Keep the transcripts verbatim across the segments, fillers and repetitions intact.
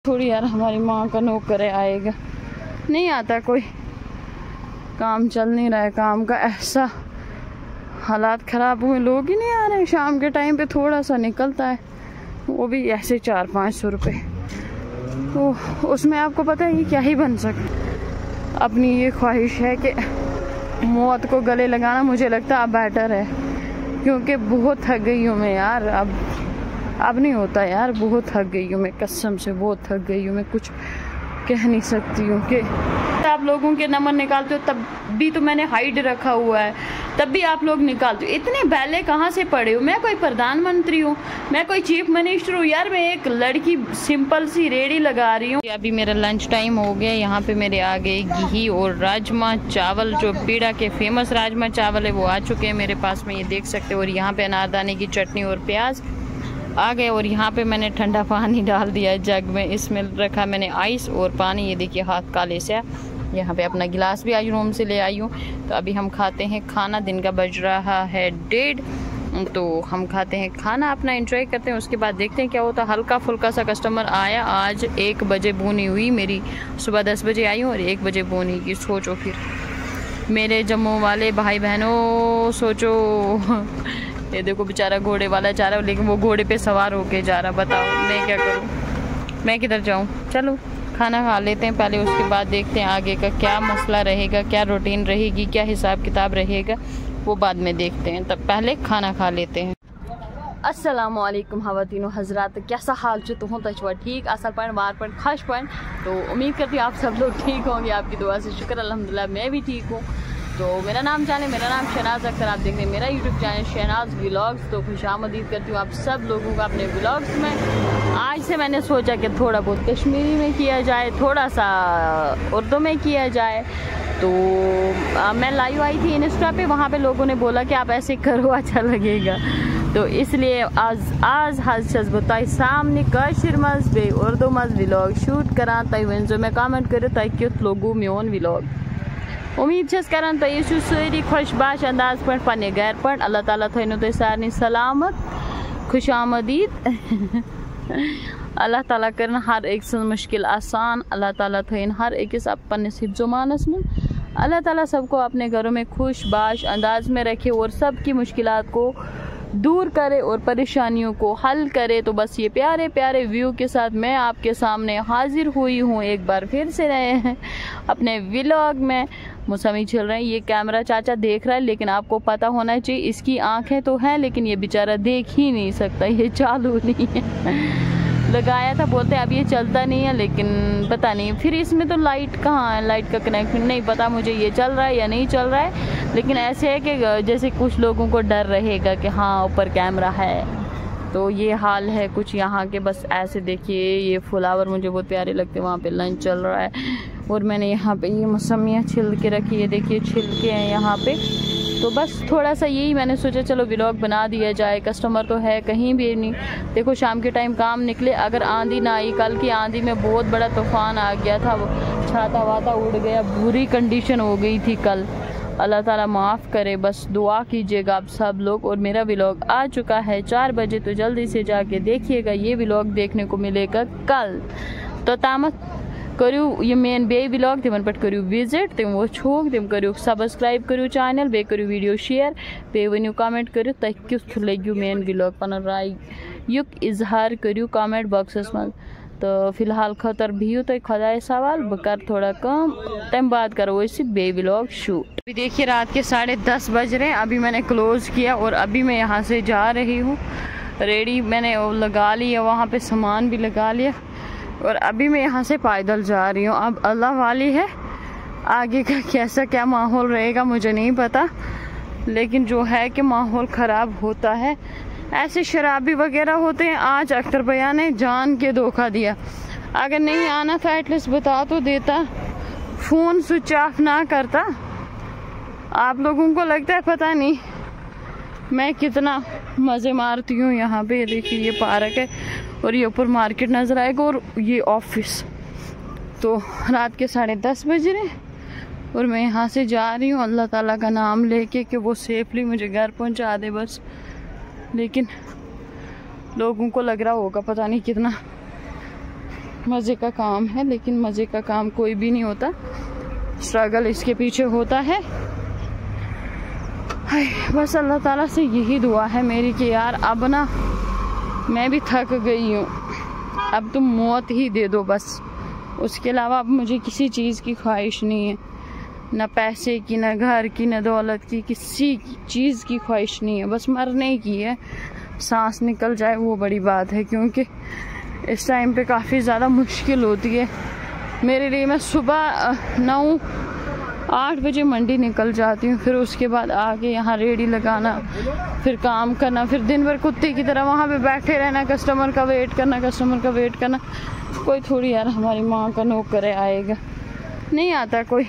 थोड़ी यार हमारी माँ का नौकर आएगा, नहीं आता कोई, काम चल नहीं रहा है, काम का ऐसा हालात ख़राब हुए, लोग ही नहीं आ रहे हैं। शाम के टाइम पे थोड़ा सा निकलता है, वो भी ऐसे चार पाँच सौ रुपये, तो उसमें आपको पता है ये क्या ही बन सकता। अपनी ये ख्वाहिश है कि मौत को गले लगाना मुझे लगता है अब बेटर है, क्योंकि बहुत थक गई हूँ मैं यार। अब अब नहीं होता यार, बहुत थक गई हूँ मैं, कसम से बहुत थक गई हूँ मैं, कुछ कह नहीं सकती हूँ कि आप लोगों के नंबर निकालते हो, तब भी तो मैंने हाइड रखा हुआ है, तब भी आप लोग निकालते हो। इतने बैले कहाँ से पड़े हो? मैं कोई प्रधानमंत्री हूँ, मैं कोई चीफ मिनिस्टर हूँ यार, मैं एक लड़की सिंपल सी रेडी लगा रही हूँ। अभी मेरा लंच टाइम हो गया, यहाँ पे मेरे आ गए घी और राजमा चावल, जो पीड़ा के फेमस राजमा चावल है वो आ चुके हैं मेरे पास में, ये देख सकते हो। और यहाँ पे अनारदाने की चटनी और प्याज आ गए। और यहाँ पे मैंने ठंडा पानी डाल दिया जग में, इसमें रखा मैंने आइस और पानी। ये देखिए हाथ काले से, यहाँ पे अपना गिलास भी आई रूम से ले आई हूँ। तो अभी हम खाते हैं खाना, दिन का बज रहा है डेढ़, तो हम खाते हैं खाना, अपना एंजॉय करते हैं, उसके बाद देखते हैं क्या होता है। हल्का फुल्का सा कस्टमर आया आज, एक बजे बोनी हुई मेरी, सुबह दस बजे आई हूँ और एक बजे बोनी की। सोचो फिर मेरे जम्मू वाले भाई बहनों, सोचो ये देखो बेचारा घोड़े वाला जा रहा है, लेकिन वो घोड़े पे सवार होके जा रहा। बताओ मैं क्या करूं, मैं किधर जाऊं? चलो खाना खा लेते हैं पहले, उसके बाद देखते हैं आगे का क्या मसला रहेगा, क्या रूटीन रहेगी, क्या हिसाब किताब रहेगा, वो बाद में देखते हैं। तब पहले खाना खा लेते हैं। अस्सलामुअलैकुम हवातीनो हजरात, कैसा हाल जो तुम तछवा ठीक असल पॉइंट मार पॉइंट खास पॉइंट। तो उम्मीद करती हूँ आप सब लोग ठीक होंगे, आपकी दुआ से शुक्र अल्हम्दुलिल्लाह मैं भी ठीक हूँ। तो मेरा नाम जाने, मेरा नाम शहनाज अख्तर, आप देख रहे हैं मेरा यूट्यूब चैनल शहनाज व्लॉग्स। तो खुशामदीद करती हूँ आप सब लोगों का अपने व्लॉग्स में। आज से मैंने सोचा कि थोड़ा बहुत कश्मीरी में किया जाए, थोड़ा सा उर्दू में किया जाए। तो आ, मैं लाइव आई थी इंस्टा पे, वहाँ पे लोगों ने बोला कि आप ऐसे करो अच्छा लगेगा, तो इसलिए आज आज हज बताई सामने कशिर मज बे उर्दू मज व्लॉग शूट करा तय वन जो मैं कमेंट करो तय क्युत लोगो मेन व्लॉग। उम्मीद छस करान तुम सारी खुशबाश अंदाज पे पन्ने घर पे। अल्लाह ताला थो तुम सारे सलामत, खुश आमदीद। अल्लाह ताला कर हर एक सं मुश्किल आसान, अल्लाह ताला थोन हर अकिस पन्निस हिफ्ज़ो-मानस में। अल्लाह ताला सबको अपने घरों में खुशबाश अंदाज में रखे और सबकी मुश्किलात को दूर करे और परेशानियों को हल करे। तो बस ये प्यारे प्यारे व्यू के साथ मैं आपके सामने हाजिर हुई हूँ एक बार फिर से रहे हैं अपने व्लॉग में। मौसमी चल रहे हैं, ये कैमरा चाचा देख रहा है, लेकिन आपको पता होना चाहिए इसकी आंखें तो हैं लेकिन ये बेचारा देख ही नहीं सकता, ये चालू नहीं है। लगाया था, बोलते अब ये चलता नहीं है, लेकिन पता नहीं फिर इसमें तो लाइट कहाँ है, लाइट का कनेक्शन नहीं पता मुझे ये चल रहा है या नहीं चल रहा है। लेकिन ऐसे है कि जैसे कुछ लोगों को डर रहेगा कि हाँ ऊपर कैमरा है, तो ये हाल है कुछ यहाँ के। बस ऐसे देखिए ये फ्लावर मुझे बहुत प्यारे लगते हैं, वहाँ पे लंच चल रहा है और मैंने यहाँ पे ये मौसमियाँ छिल के रखी है, देखिए छिलके हैं यहाँ पे। तो बस थोड़ा सा यही मैंने सोचा चलो व्लॉग बना दिया जाए, कस्टमर तो है कहीं भी नहीं। देखो शाम के टाइम काम निकले, अगर आंधी ना आई, कल की आंधी में बहुत बड़ा तूफान आ गया था, वो छाता वाता उड़ गया, बुरी कंडीशन हो गई थी कल। अल्लाह ताला माफ़ करे, बस दुआ कीजिएगा आप सब लोग। और मेरा व्लॉग आ चुका है चार बजे, तो जल्दी से जाके देखिएगा, ये व्लॉग देखने को मिलेगा कल। तो तामत करू ये मेन बे व्लॉग तिमन पे करू विजिट, तुम वो तुम करू सब्सक्राइब करू चैनल, बे करू वीडियो शेयर, बे वनु कमेंट करू तह कुछ लग्यू मेन व्लॉग, पन राय युक इजहार करू कमेंट बॉक्सस में। तो फिलहाल खतर बिहू तो खुदा सवाल, बह कर थोड़ा कम, तम बाद करो इसी बे व्लॉग शूट। अभी देखिए रात के साढ़े दस बज रहे हैं, अभी मैंने क्लोज किया और अभी मैं यहाँ से जा रही हूँ। रेडी मैंने लगा लिया, वहाँ पे सामान भी लगा लिया और अभी मैं यहाँ से पैदल जा रही हूँ। अब अल्लाह वाली है, आगे का कैसा क्या माहौल रहेगा मुझे नहीं पता, लेकिन जो है कि माहौल ख़राब होता है, ऐसे शराबी वगैरह होते हैं। आज अख्तर भैया ने जान के धोखा दिया, अगर नहीं आना था एटलीस्ट बता तो देता, फ़ोन स्विच ऑफ ना करता। आप लोगों को लगता है पता नहीं मैं कितना मज़े मारती हूँ यहाँ पे। देखिए ये पार्क है और ये ऊपर मार्केट नज़र आएगा और ये ऑफिस। तो रात के साढ़े दस बज रहे और मैं यहाँ से जा रही हूँ अल्लाह ताला का नाम लेके कि वो सेफली मुझे घर पहुँचा दे बस। लेकिन लोगों को लग रहा होगा पता नहीं कितना मज़े का काम है, लेकिन मज़े का काम कोई भी नहीं होता, स्ट्रगल इसके पीछे होता है। बस अल्लाह ताला से यही दुआ है मेरी कि यार अब ना मैं भी थक गई हूँ, अब तुम मौत ही दे दो बस। उसके अलावा अब मुझे किसी चीज़ की ख्वाहिश नहीं है, ना पैसे की, ना घर की, ना दौलत की, किसी चीज़ की ख्वाहिश नहीं है, बस मरने की है। सांस निकल जाए वो बड़ी बात है, क्योंकि इस टाइम पे काफ़ी ज़्यादा मुश्किल होती है मेरे लिए। मैं सुबह नौ आठ बजे मंडी निकल जाती हूँ, फिर उसके बाद आके यहाँ रेडी लगाना, फिर काम करना, फिर दिन भर कुत्ते की तरह वहाँ पे बैठे रहना, कस्टमर का वेट करना, कस्टमर का वेट करना। कोई थोड़ी यार हमारी माँ का नौकर है आएगा, नहीं आता कोई।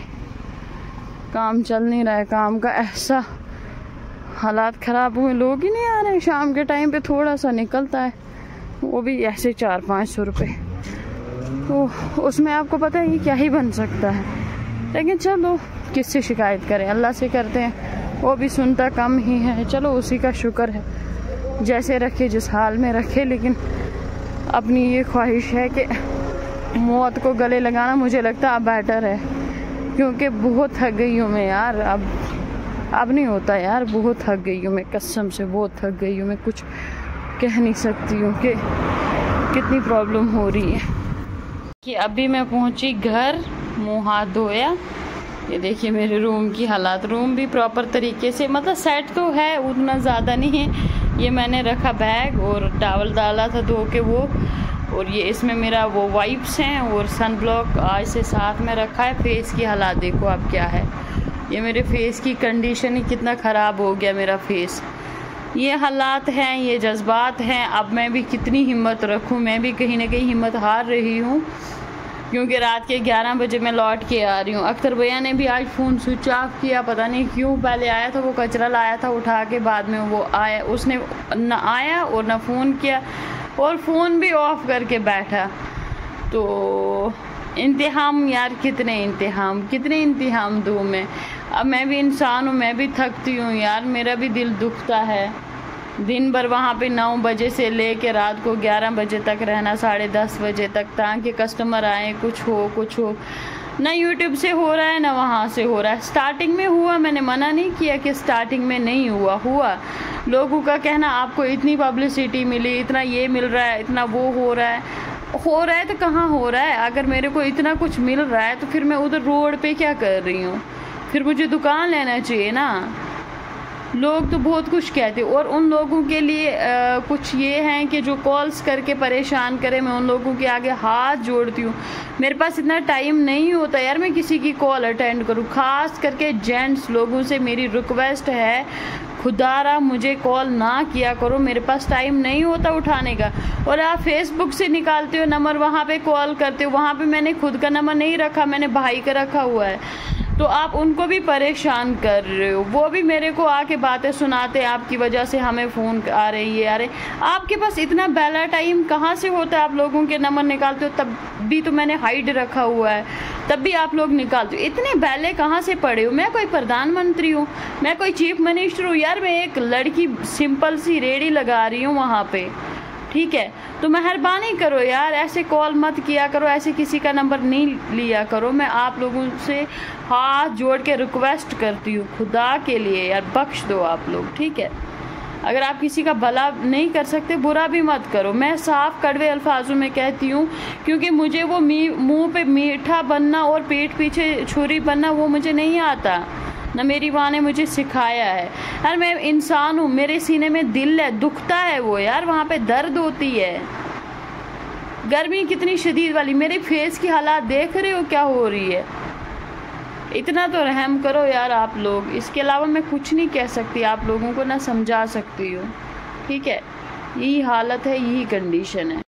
काम चल नहीं रहा है, काम का ऐसा हालात ख़राब हुए, लोग ही नहीं आ रहे। शाम के टाइम पे थोड़ा सा निकलता है, वो भी ऐसे चार पाँच सौ रुपये, तो उसमें आपको पता है कि क्या ही बन सकता है। लेकिन चलो किससे शिकायत करें, अल्लाह से करते हैं, वो भी सुनता कम ही है। चलो उसी का शुक्र है, जैसे रखे जिस हाल में रखे। लेकिन अपनी ये ख्वाहिश है कि मौत को गले लगाना मुझे लगता है अब बेटर है, क्योंकि बहुत थक गई हूँ मैं यार। अब अब नहीं होता यार, बहुत थक गई हूँ मैं, कसम से बहुत थक गई हूँ मैं। कुछ कह नहीं सकती हूँ कि कितनी प्रॉब्लम हो रही है। कि अभी मैं पहुँची घर, मुँह हाथ धोया, ये देखिए मेरे रूम की हालात। रूम भी प्रॉपर तरीके से मतलब सेट तो है, उतना ज़्यादा नहीं है। ये मैंने रखा बैग और टावल डाला था धो के वो, और ये इसमें मेरा वो वाइप्स हैं और सन ब्लॉक आज से साथ में रखा है। फेस की हालात देखो अब क्या है, ये मेरे फेस की कंडीशन ही कितना ख़राब हो गया मेरा फेस। ये हालात हैं, ये जज्बात हैं। अब मैं भी कितनी हिम्मत रखूं, मैं भी कहीं ना कहीं हिम्मत हार रही हूं, क्योंकि रात के ग्यारह बजे मैं लौट के आ रही हूँ। अख्तर भैया ने भी आज फ़ोन स्विच ऑफ किया, पता नहीं क्यों। पहले आया था, वो कचरा लाया था उठा के, बाद में वो आया, उसने न आया और न फ़ोन किया, और फ़ोन भी ऑफ करके बैठा। तो इंतहाम यार, कितने इंतहाम, कितने इंतहाम दूँ मैं। अब मैं भी इंसान हूँ, मैं भी थकती हूँ यार, मेरा भी दिल दुखता है। दिन भर वहाँ पे नौ बजे से ले के रात को ग्यारह बजे तक रहना, साढ़े दस बजे तक, ताकि कस्टमर आए, कुछ हो कुछ हो। ना यूट्यूब से हो रहा है ना वहाँ से हो रहा है। स्टार्टिंग में हुआ, मैंने मना नहीं किया कि स्टार्टिंग में नहीं हुआ, हुआ। लोगों का कहना आपको इतनी पब्लिसिटी मिली, इतना ये मिल रहा है, इतना वो हो रहा है। हो रहा है तो कहाँ हो रहा है? अगर मेरे को इतना कुछ मिल रहा है तो फिर मैं उधर रोड पे क्या कर रही हूँ? फिर मुझे दुकान लेना चाहिए ना। लोग तो बहुत कुछ कहते हैं, और उन लोगों के लिए आ, कुछ ये हैं कि जो कॉल्स करके परेशान करे, मैं उन लोगों के आगे हाथ जोड़ती हूँ। मेरे पास इतना टाइम नहीं होता यार मैं किसी की कॉल अटेंड करूँ, खास करके जेंट्स लोगों से मेरी रिक्वेस्ट है, खुदारा मुझे कॉल ना किया करो, मेरे पास टाइम नहीं होता उठाने का। और आप फेसबुक से निकालते हो नंबर, वहाँ पे कॉल करते हो, वहाँ पे मैंने खुद का नंबर नहीं रखा, मैंने भाई का रखा हुआ है, तो आप उनको भी परेशान कर रहे हो। वो भी मेरे को आके बातें सुनाते हैं, आपकी वजह से हमें फ़ोन आ रही है। अरे आपके पास इतना बेला टाइम कहाँ से होता है? आप लोगों के नंबर निकालते हो, तब भी तो मैंने हाइड रखा हुआ है, तब भी आप लोग निकालते हो। इतने बेले कहाँ से पड़े हो? मैं कोई प्रधानमंत्री हूँ, मैं कोई चीफ मिनिस्टर हूँ यार? मैं एक लड़की सिंपल सी रेडी लगा रही हूँ वहाँ पे, ठीक है? तो मेहरबानी करो यार, ऐसे कॉल मत किया करो, ऐसे किसी का नंबर नहीं लिया करो। मैं आप लोगों से हाथ जोड़ के रिक्वेस्ट करती हूँ, खुदा के लिए यार बख्श दो आप लोग, ठीक है? अगर आप किसी का भला नहीं कर सकते, बुरा भी मत करो। मैं साफ कड़वे अल्फाजों में कहती हूँ, क्योंकि मुझे वो मुंह पे मीठा बनना और पेट पीछे छुरी बनना वो मुझे नहीं आता, ना मेरी माँ ने मुझे सिखाया है। यार मैं इंसान हूँ, मेरे सीने में दिल है, दुखता है वो यार, वहाँ पे दर्द होती है। गर्मी कितनी शदीद वाली, मेरे फेस की हालात देख रहे हो क्या हो रही है? इतना तो रहम करो यार आप लोग। इसके अलावा मैं कुछ नहीं कह सकती, आप लोगों को ना समझा सकती हूँ, ठीक है? यही हालत है, यही कंडीशन है।